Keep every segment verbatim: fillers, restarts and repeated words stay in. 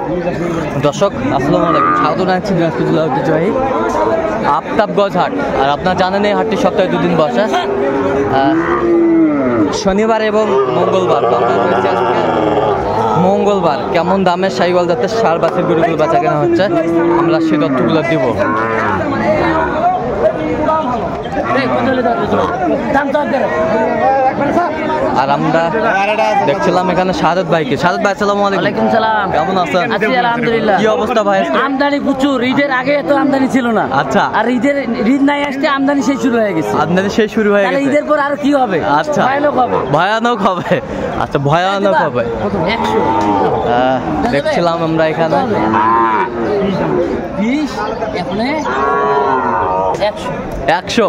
দর্শক আসসালামু আলাইকুম, স্বাগত জানাচ্ছি দিনাজপুর জেলা ঐতিহ্যবাহী আফতাবগঞ্জ হাট। আর আপনারা জানেন এই হাটটি সপ্তাহে দুদিন বসে, শনিবার এবং মঙ্গলবার। মঙ্গলবার কেমন দামের সাইকেল যাতে সার বাছুর গরুগুলো বেচা কেনা হচ্ছে আমরা সে তথ্যগুলো দিব। আর আমরা দেখছিলাম এখানে শাহাদাত ভাইকে। শাহাদাত ভাই আসসালামু আলাইকুম। সালাম, কেমন আছেন? আছি আলহামদুলিল্লাহ। কি অবস্থা ভাই? আমদানি প্রচুর, ঈদের আগে এত আমদানি ছিল না। আচ্ছা, আর ঈদের ঈদ নাই আসতে আমদানি সেই শুরু হয়ে গেছে। আমদানি সেই শুরু হয়ে গেছে, ঈদের পর আর কি হবে? আচ্ছা, ভয়ানক হবে। ভয়ানক হবে আচ্ছা, ভয়ানক হবে। দেখছিলাম আমরা এখানে একশো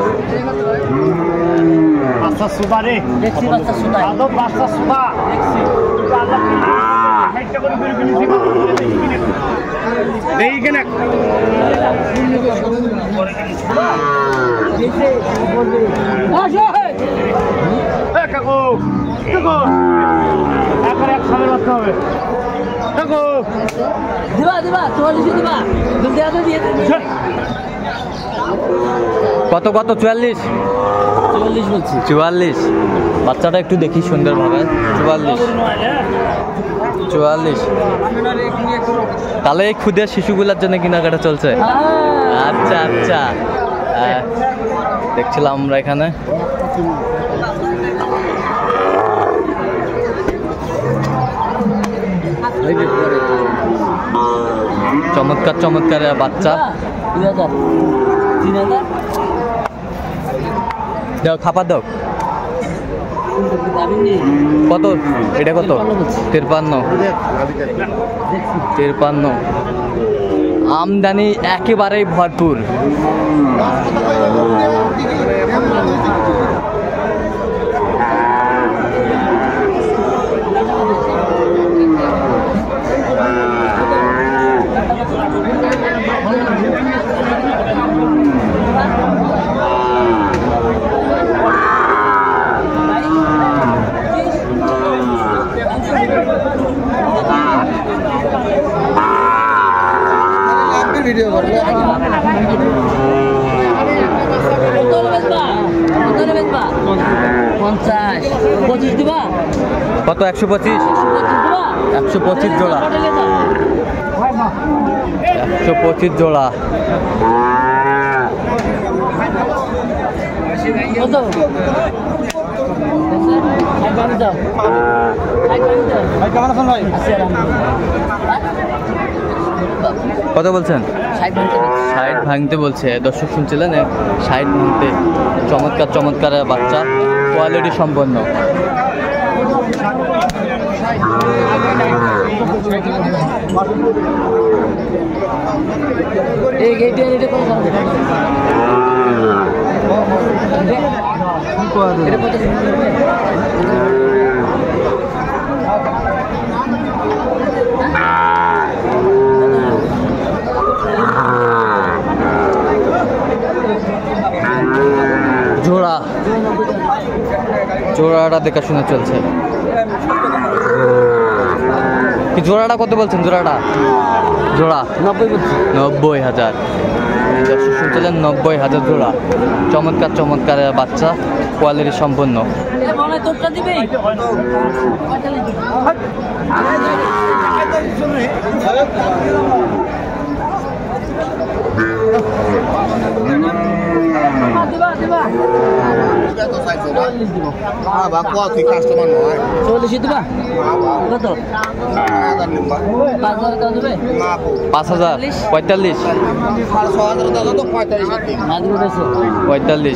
বাচ্চা সুবা রে, দেখছি বাচ্চা সুবা, আদব বাচ্চা সুবা দেখছি। আল্লাহ কি একটা করে বের করে দিছি, দেই কেন আসো হে এ কাকু কাকু এখন এক সামনে রাখতে হবে। কাকু দিবা দিবা চুয়াল্লিশ দিবা, জলদি আগে দিয়ে দে। কত কত? চুয়াল্লিশ চুয়াল্লিশ বলছি। চুয়াল্লিশ বাচ্চাটা একটু দেখি সুন্দরভাবে। চুয়াল্লিশ চুয়াল্লিশ তাহলে এই ক্ষুদে শিশুগুলোর জন্য কেনাকাটা চলছে। আচ্ছা আচ্ছা, দেখছিলাম আমরা এখানে চমৎকার চমৎকার বাচ্চা। দাও খাপা দাও। কত এটা? কত? তিরপান্ন তিরপান্ন আমদানি একেবারেই ভরপুর। ভিডিও করবে পঞ্চাশ পঁচিশ দিবা। কত? একশো পঁচিশ একশো পঁচিশ জোড়া একশো পঁচিশ জোড়া কত? কত বলছেন? ষাট ভাঙতে বলছে। দর্শক শুনছিলেন, ষাট ভাঙতে। চমৎকার চমৎকার বাচ্চা, কোয়ালিটি সম্পন্ন। জোড়া জোড়াটা দেখাশোনা চলছে। কি জোড়াটা কত বলছেন? জোড়াটা জোড়া নব্বই বলছি। নব্বই হাজার। দর্শক শুনছিলেন, নব্বই হাজার জোড়া। চমৎকার চমৎকার বাচ্চা, কোয়ালিটি সম্পন্ন। পাঁচ হাজার পঁয়তাল্লিশ পঁয়তাল্লিশ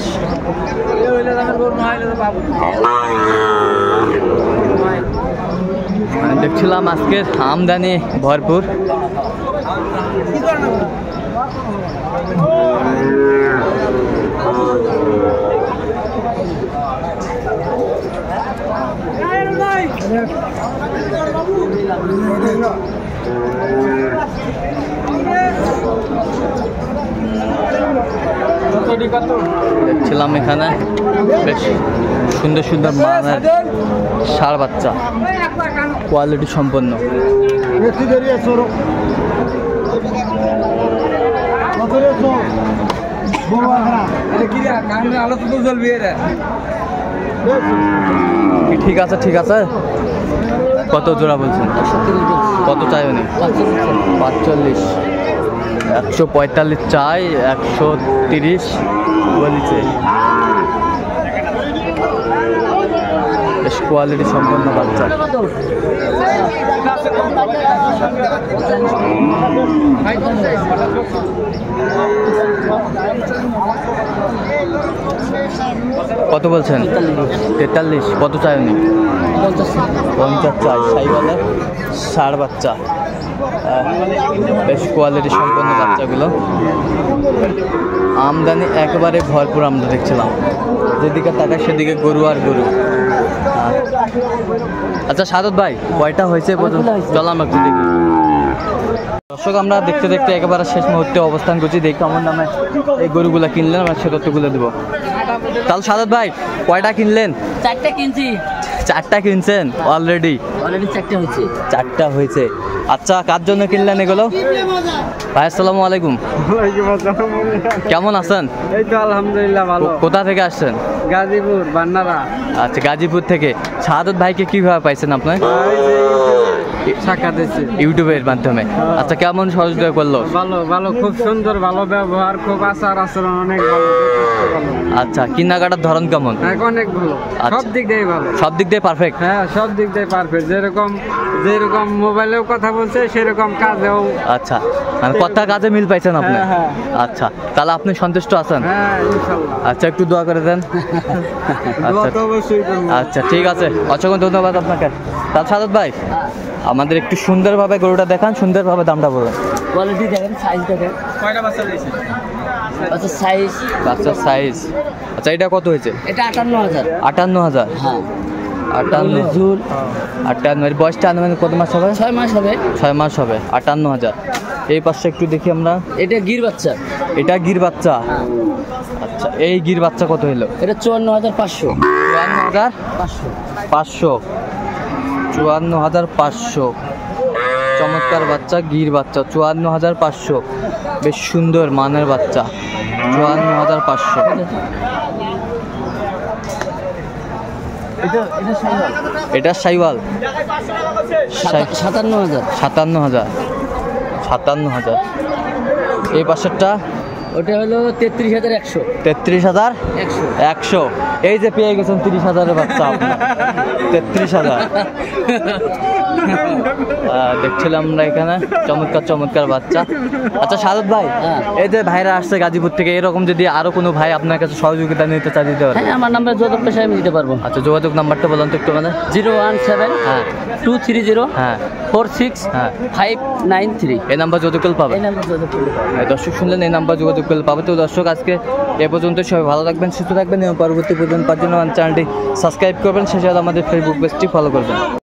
দেখছিলাম আজকের আমদানি ভরপুর। দেখছিলাম এখানে বেশ সুন্দর সুন্দর মানের ষাঁড় বাচ্চা, কোয়ালিটি সম্পন্ন। ঠিক আছে ঠিক আছে, কত জোড়া বলছেন? কত চাই উনি? পাঁচচল্লিশ। একশো পঁয়তাল্লিশ চাই, একশো তিরিশ বলেছে। বেশ কোয়ালিটি সম্পন্ন বাচ্চা। কত বলছেন? তেতাল্লিশ। কত চাই উনি? পঞ্চাশ চাই। সাইওয়ালের ষাঁড় বাচ্চা, বেশ কোয়ালিটি সম্পন্ন বাচ্চাগুলো। আমদানি একেবারে ভরপুর আমরা দেখছিলাম, যেদিকে তাকায় সেদিকে গরু আর গরু। আচ্ছা সাদত ভাই, কয়টা হয়েছে পর্যন্ত? চলো আমরা একটু দেখি। দর্শক, আমরা দেখতে দেখতে একেবারে শেষ মুহূর্তে অবস্থান করছি। দেখি আমার নামে এই গরুগুলা কিনলেন, আমরা সে তথ্যগুলো দেবো। তাহলে সাদত ভাই, কয়টা কিনলেন? চারটা কিনছি। চারটা কিনছেন অলরেডি? অলরেডি চারটা হয়েছে। চারটা হয়েছে। আচ্ছা, কার জন্য কিনলেন এগুলো? ভাই আসসালামু আলাইকুম। কেমন আছেন? এই তো আলহামদুলিল্লাহ ভালো। কোথা থেকে আসছেন? গাজীপুর বান্নারা। আচ্ছা, গাজীপুর থেকে। শাহাদত ভাইকে কিভাবে পাইছেন আপনি? সাক্ষাৎ দিয়েছি ইউটিউবের মাধ্যমে। আচ্ছা, কেমন সহযোগিতা করলো? ভালো ভালো, খুব সুন্দর, ভালো ব্যবহার, খুব আচার আচরণ অনেক ভালো। আচ্ছা, কেনাকাটার ধরন কেমন? অনেক ভালো, সব দিক দিয়ে ভালো। সব দিক দিয়ে পারফেক্ট? হ্যাঁ, সব দিক দিয়ে পারফেক্ট। যেরকম যেরকম মোবাইলেও কথা বলছে, সেরকম কাজেও। আচ্ছা, মানে কথা কাজে মিল পাইছেন আপনি? হ্যাঁ, হ্যাঁ। আচ্ছা, তাহলে আপনি সন্তুষ্ট আছেন? হ্যাঁ, ইনশাআল্লাহ। আচ্ছা, একটু দোয়া করে দেন। আচ্ছা অবশ্যই করবো। আচ্ছা, ঠিক আছে, অসংখ্য ধন্যবাদ আপনাকে। তাহলে সাদত ভাই, আমাদের একটু সুন্দরভাবে গরুটা দেখান, সুন্দরভাবে দামটা বলুন। কোয়ালিটি দেখেন, সাইজ দেখেন। কয়টা বাচ্চা দিয়েছে? আচ্ছা সাইজ, বাচ্চার সাইজ। আচ্ছা, এটা কত হয়েছে? এটা আটান্ন হাজার। আটান্ন হাজার। হ্যাঁ, আটান্ন। ঝুল আটান্ন। এর বয়সটা আনুমানিক কত মাস হবে? ছয় মাস হবে। ছয় মাস হবে। আটান্ন হাজার। এই পাশে একটু দেখি আমরা। এটা গির বাচ্চা। এটা গির বাচ্চা। আচ্ছা, এই গির বাচ্চা কত হলো? এটা চুয়ান্ন হাজার পাঁচশো। চুয়ান্ন হাজার পাঁচশো। পাঁচশো। চুয়ান্ন হাজার পাঁচশো। চমৎকার বাচ্চা, গির বাচ্চা, চুয়ান্ন হাজার পাঁচশো। বেশ সুন্দর মানের বাচ্চা, চুয়ান্ন হাজার পাঁচশো। এটা এটা সাইজ এটা সাইওয়াল। সাতান্ন হাজার। সাতান্ন হাজার। সাতান্ন হাজার। এই পাশেরটা? ওটা হলো তেত্রিশ হাজার একশো। তেত্রিশ হাজার একশো। একশো। এই যে পেয়ে গেছেন তিরিশ হাজারের বাচ্চা আপনার। তেত্রিশ হাজার। দেখছিলাম আমরা এখানে চমৎকার চমৎকার বাচ্চা। আচ্ছা সাদত ভাই, হ্যাঁ। এই যে ভাইরা আসছে গাজীপুর থেকে, এরকম যদি আরো কোনো ভাই আপনার কাছে সহযোগিতা নিতে চাই, দিতে পারবেন? হ্যাঁ, আমার নাম্বার যোগাযোগ পেশায় আমি দিতে পারবো। আচ্ছা, যোগাযোগ নাম্বারটা বলুন তো একটু মানে। জিরো ওয়ান সেভেন হ্যাঁ টু থ্রি জিরো হ্যাঁ ফোর সিক্স হ্যাঁ ফাইভ নাইন থ্রি। এই নাম্বার যোগাযোগ করলে পাবেন। এই নাম্বার যোগাযোগ করলে পাবেন। হ্যাঁ, দর্শক শুনলেন, এই নাম্বার যোগাযোগ করলে পাবে। তো দর্শক, আজকে এ পর্যন্ত। সবাই ভালো থাকবেন, সুস্থ থাকবেন এবং পরবর্তী পর্যন্ত পাওয়ার জন্য আমার চ্যানেলটি সাবস্ক্রাইব করবেন, সেই সাথে আমাদের ফেসবুক পেজটি ফলো করবেন।